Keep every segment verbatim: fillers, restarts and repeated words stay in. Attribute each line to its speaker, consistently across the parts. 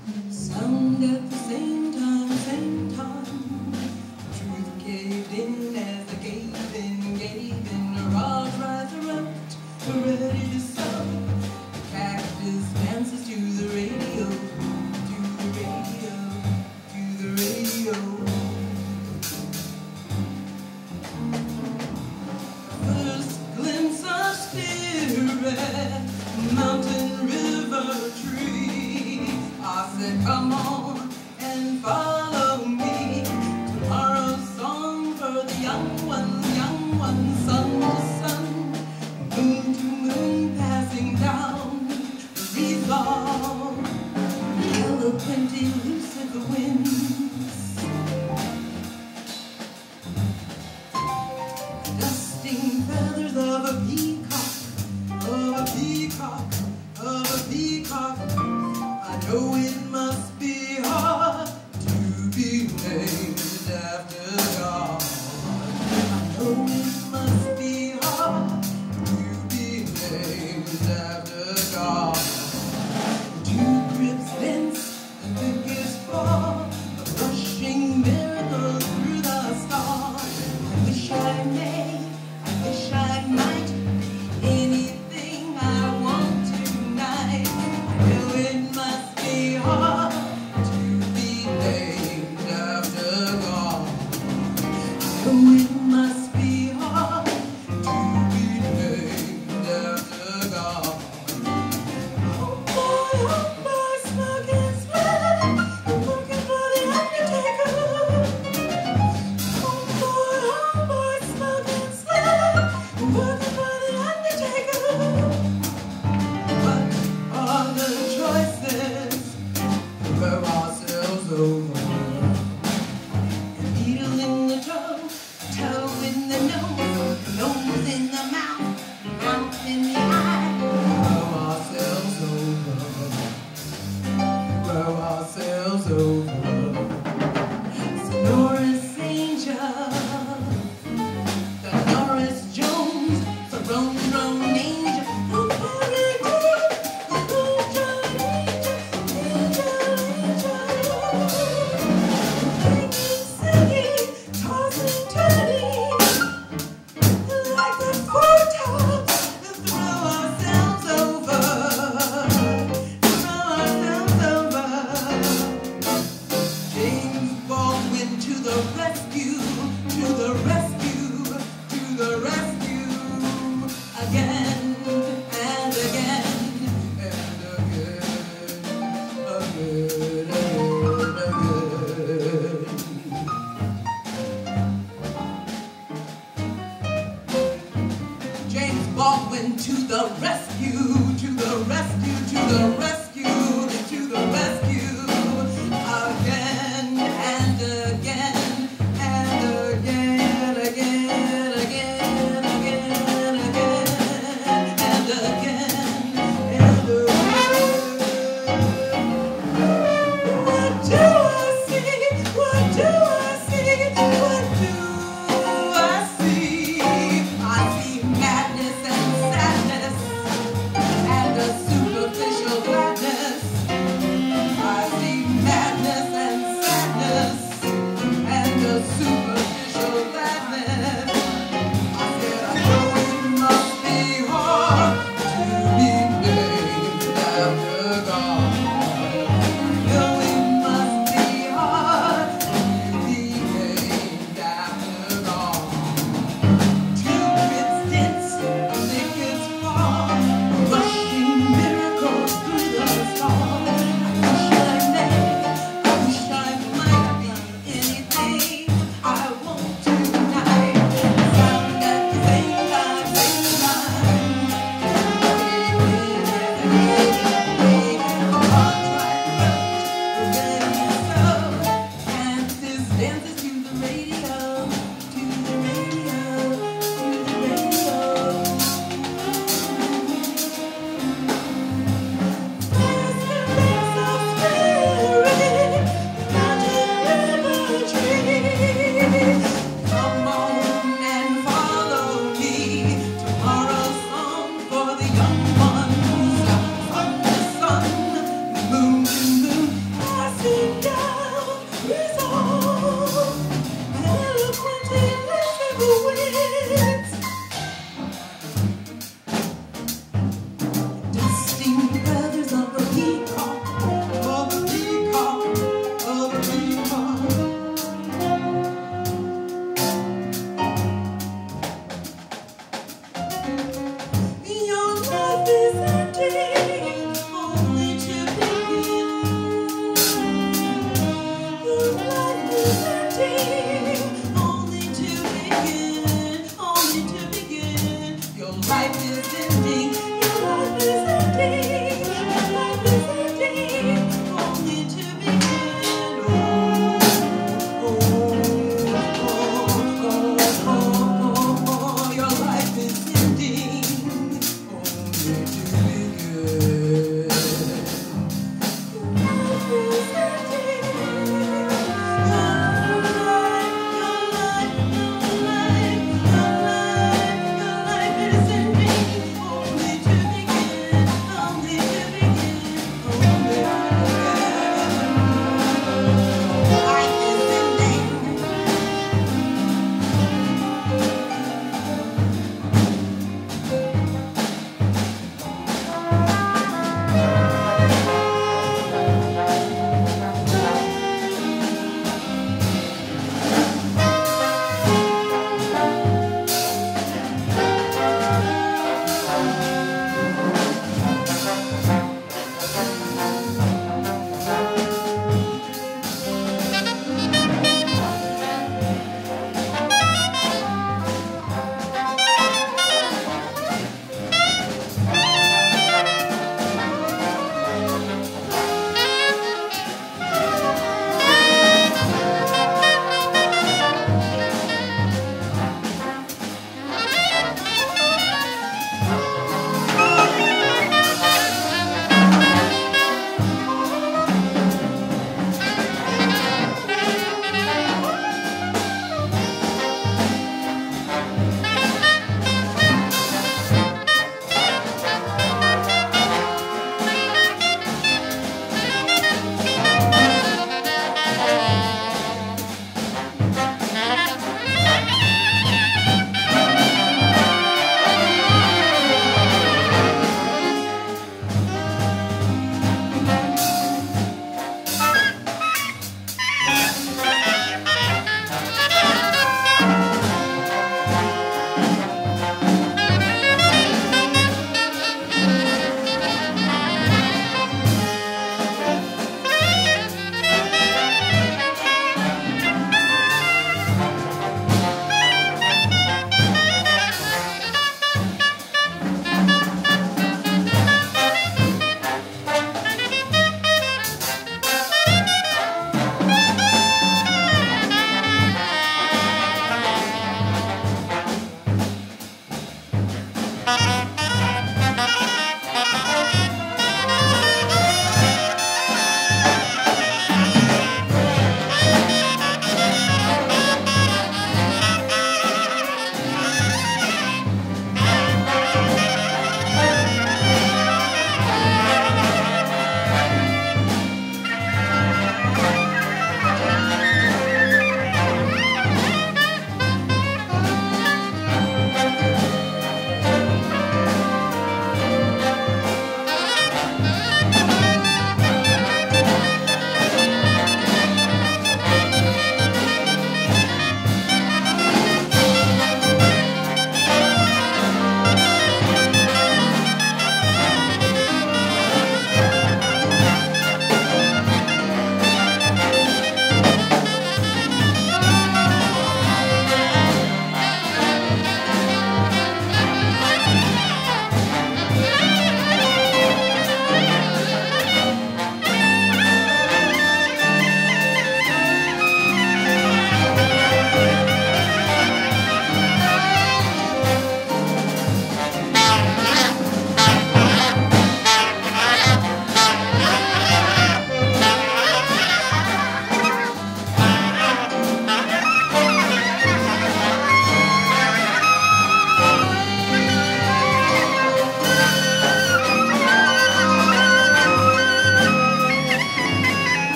Speaker 1: Sound at the same time, same time. Truth caved in as the gave in, gave in. A rod rise erupt, ready to sow. The cactus dances to the radio, to the radio, to the radio. First glimpse of spirit, mountain, river, tree. I said, come on and follow me. Tomorrow's song for the young ones, young ones, sun to sun, moon to moon, passing down the resolve, eloquent, elusive winds, dusting feathers of a peacock, of a peacock, of a peacock. I know it must be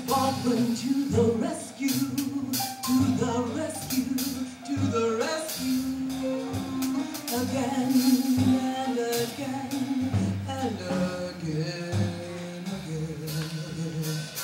Speaker 1: Baldwin to the rescue, to the rescue, to the rescue. Again and again and again, again, again,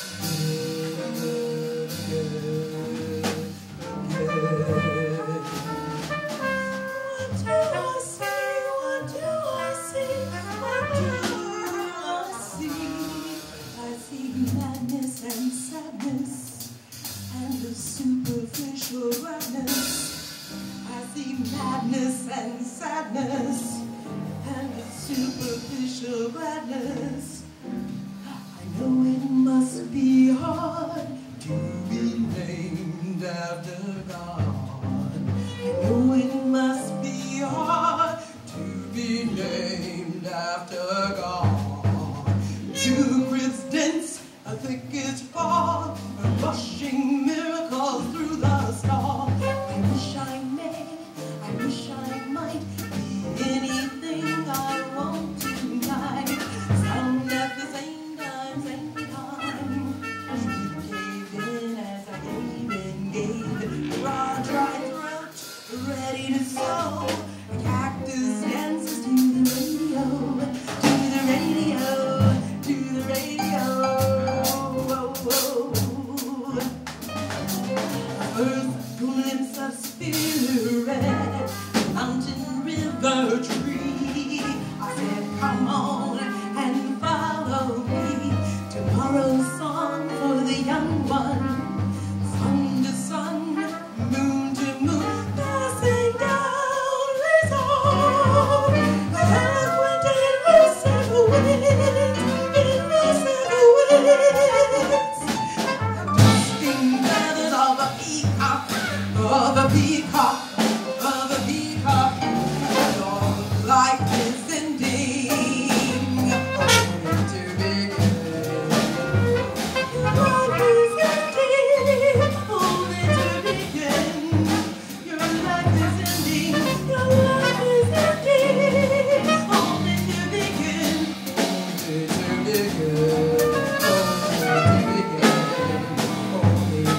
Speaker 1: again, again, again. What do I see? What do I see? What do I see? I see madness and sadness and the superficial gladness. I see madness and sadness and the superficial gladness. I know it must be hard to be named after God. I know it must be hard to be named after God. Two Christians, a thicket fall, rushing miracles through the storm. I wish I may, I wish I might be anything I want tonight. Some at the same time, same time. You gave in as I gave in, gave in. Raw, dry throat, ready to sow. A cactus dances to the radio, to the radio, to the radio. First glimpse of spirit, mountain, river, tree. I said, come on and follow me. Tomorrow's song for the young one. Sun to sun, moon to moon, passing down this hall. Eloquent in her seven winds, in her seven winds. Dusting feathers of a peacock, of a peacock, of a peacock. Your life is ending, only to begin. Your life is ending, only to begin. Your life is ending, your life is ending, only to begin, only to begin, only to begin, only to begin.